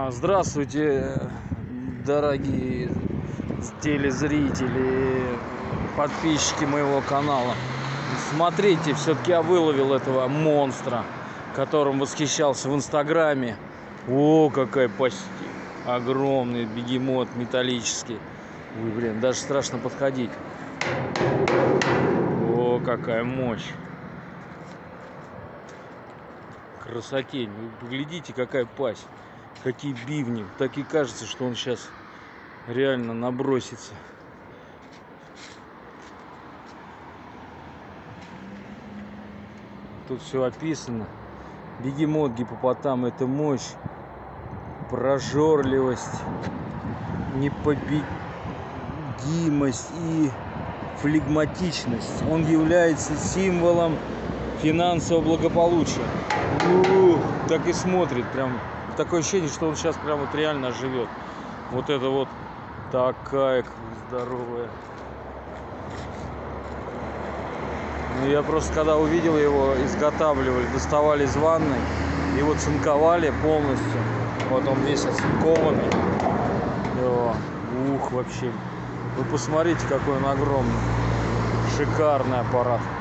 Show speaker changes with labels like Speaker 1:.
Speaker 1: Здравствуйте, дорогие телезрители, подписчики моего канала. Смотрите, все-таки я выловил этого монстра, которым восхищался в инстаграме. О, какая пасть! Огромный бегемот металлический. Ой, блин, даже страшно подходить. О, какая мощь! Красотень. Вы поглядите, какая пасть. Какие бивни. Так и кажется, что он сейчас реально набросится. Тут все описано. Бегемот, гиппопотам — это мощь, прожорливость, непобедимость и флегматичность. Он является символом финансового благополучия. Так и смотрит, прям такое ощущение, что он сейчас прям вот реально живет. Вот это вот такая здоровая. Ну, я просто когда увидел его, изготавливали, доставали из ванной, его цинковали полностью. Вот он весь оцинкованный. Ух, вообще. Вы посмотрите, какой он огромный. Шикарный аппарат.